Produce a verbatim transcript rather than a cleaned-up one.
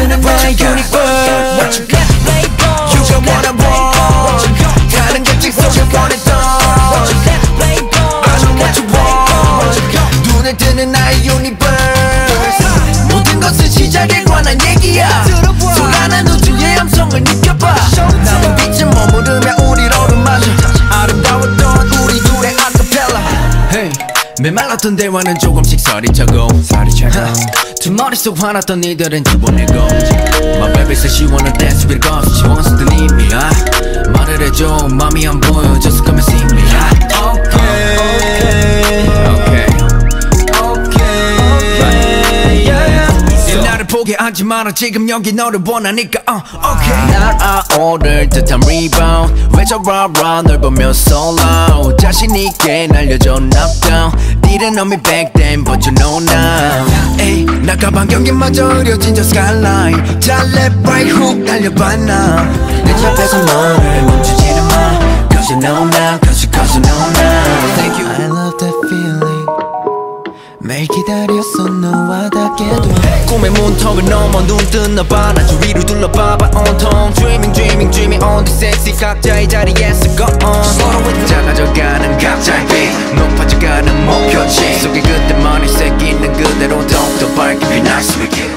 너는 나의 유니버스 You got what I want 다른 객직 속에 원했던 I know what you want 눈에 뜨는 나의 유니버스 모든 것은 시작에 관한 얘기야 소란한 우주의 함성을 느껴봐 남은 빛에 머무르며 우릴 어루만져 아름다웠던 우리 둘의 아카펠라 hey. 메말랐던 대화는 조금씩 서리차고 두 머릿속 화났던 이들은 집어내고 My baby says she wanna dance with us She wants to leave me ah. 말을 해줘 맘이 안 보여 Just come and see me ah. Okay Okay Okay yeah. 나를 포기 하지 마라 지금 여기 너를 원하니까 uh, okay 날아오를 듯한 rebound 왜 저러라 널 보며 so loud 자신있게 날려줘 knockdown Didn't know me back then but you know now 에이 나 가방 경기마저 흐려진 저 skyline 달래 bright hook 달려봤나 내 옆에서 너를 멈추지는 마 Cause you know now Cause you, cause you know now Thank you I love that feeling 매일 기다렸어 너와 닿게도 꿈의 문턱을 넘어 눈 뜨나 봐 나 주위를 둘러봐봐 온통 Dreaming dreaming dreaming on the sexy 각자의 자리에서 go on 서로의 작아져가는 각자의 빛 높아져가는 목표지 속에 그때 머리 새끼는 그대로 더욱더 밝게 빛날 수 있게